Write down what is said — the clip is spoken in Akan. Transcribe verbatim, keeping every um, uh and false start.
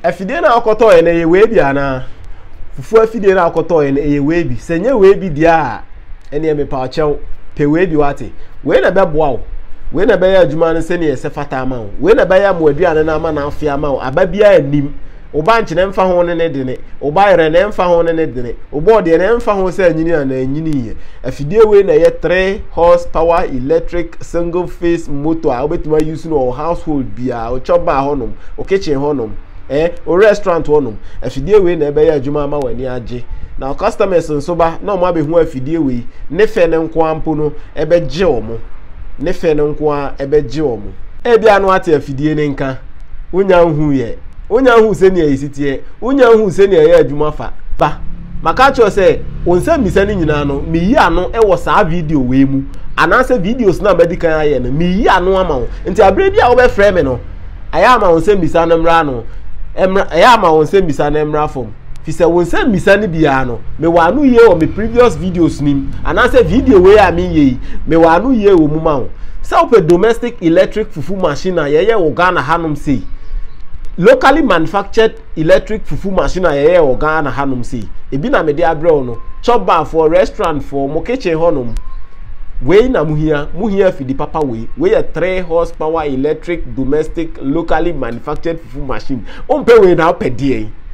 afidie na akoto ye na ye we bi ana fufu afidie na akoto ye na ye we bi senye we bi dia ene me pa chew pe we bi wate we na beboa wo we na be ya adwuma no se ne ye se fata ama wo we na be ya mo aduane na ama na afia ama wo aba bia anim oba nche ne mfa ho ne ne de ne oba yere ne mfa ho ne ne de ne obo de ne mfa ho se anyini ana anyini ye afidie we na ye three horsepower electric single phase motor a obetuma use no household bia o choba honom o kitchen honom eh o restaurant honom afidie we na ebe ya adwuma ama wani age na customers nso ba na o ma be hu afidie we ne fe ne nko ampo no ebe je omo ne fe ne nko a ebe je omo e bia no ate afidie ne nka unya hu ye unya hu se ne yisitie unya hu se ne ya adwuma fa ba maka cho se onse misa ni nyina no mi yi ano e wo saa video we mu anase videos na medical aye no mi yi ano ama wo nti abre bia wo be frame me no aya ama onse misa na mra no emra aya ama onse misa na mra fom fi se onse misa ni bia no me wa anu ye o me previous videos nim anase video we a mi ye me wa anu ye wo mu ma wo self domestic electric fufu machine ye ye wo Ghana hanom sei locally manufactured electric fufu machine ayeye o Ghana hanum si ebi na me de abrɛ no chop bar for restaurant for mo kitchen honum we na muhia muhia fi di papa we we a three horsepower electric domestic locally manufactured fufu machine on pe we na pɛ die